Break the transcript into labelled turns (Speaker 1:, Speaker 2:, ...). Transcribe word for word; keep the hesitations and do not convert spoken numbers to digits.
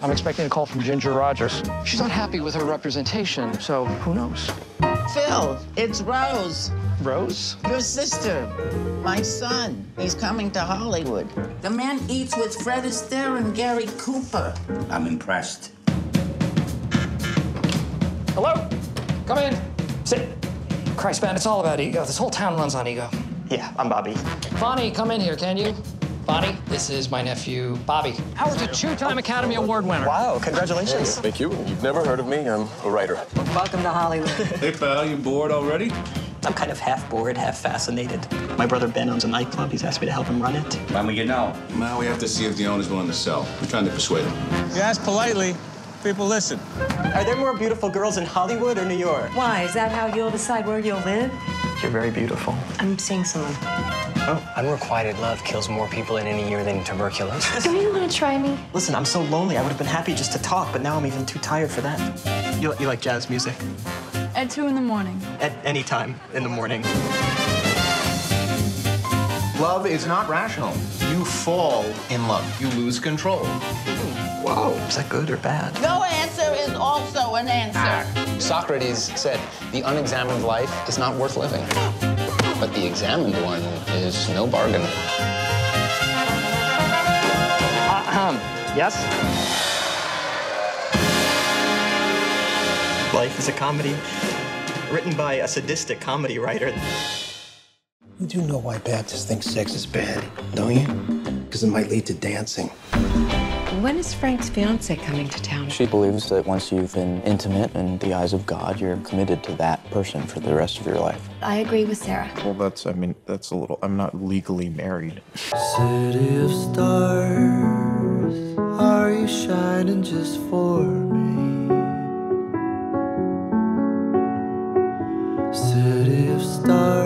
Speaker 1: I'm expecting a call from Ginger Rogers. She's not happy with her representation, so who knows?
Speaker 2: Phil, it's Rose.
Speaker 1: Rose?
Speaker 2: Your sister. My son. He's coming to Hollywood. The man eats with Fred Astaire and Gary Cooper.
Speaker 3: I'm impressed.
Speaker 1: Hello? Come in. Sit. Christ, man, it's all about ego. This whole town runs on ego.
Speaker 4: Yeah, I'm Bobby.
Speaker 1: Bonnie, come in here, can you? Bonnie, this is my nephew, Bobby. Howard's a two-time Academy Award winner.
Speaker 4: Wow, congratulations.
Speaker 5: Thank you. You've never heard of me. I'm a writer.
Speaker 6: Welcome to Hollywood.
Speaker 3: Hey, pal, you bored already?
Speaker 4: I'm kind of half bored, half fascinated. My brother Ben owns a nightclub. He's asked me to help him run it.
Speaker 3: When we get now.
Speaker 7: Now we have to see if the owner's willing to sell. We're trying to persuade him.
Speaker 8: You ask politely, people listen.
Speaker 4: Are there more beautiful girls in Hollywood or New York?
Speaker 6: Why? Is that how you'll decide where you'll live?
Speaker 4: You're very beautiful.
Speaker 6: I'm seeing someone.
Speaker 4: Oh.
Speaker 9: Unrequited love kills more people in any year than tuberculosis.
Speaker 6: Don't you want to try me?
Speaker 4: Listen, I'm so lonely. I would have been happy just to talk, but now I'm even too tired for that. You, you like jazz music?
Speaker 10: At two in the morning.
Speaker 4: At any time in the morning.
Speaker 11: Love is not rational. You fall in love. You lose control.
Speaker 4: Whoa. Is that good or bad?
Speaker 2: No answer is also an answer.
Speaker 9: Socrates said, the unexamined life is not worth living. But the examined one is no bargain.
Speaker 1: Ahem. Yes?
Speaker 4: Life is a comedy written by a sadistic comedy writer.
Speaker 12: You do know why Baptists think sex is bad, don't you? Because it might lead to dancing.
Speaker 6: When is Frank's fiance coming to town?
Speaker 13: She believes that once you've been intimate in the eyes of God, you're committed to that person for the rest of your life.
Speaker 10: I agree with Sarah.
Speaker 5: Well, that's, I mean, that's a little, I'm not legally married.
Speaker 14: City of stars, are you shining just for me? City of stars.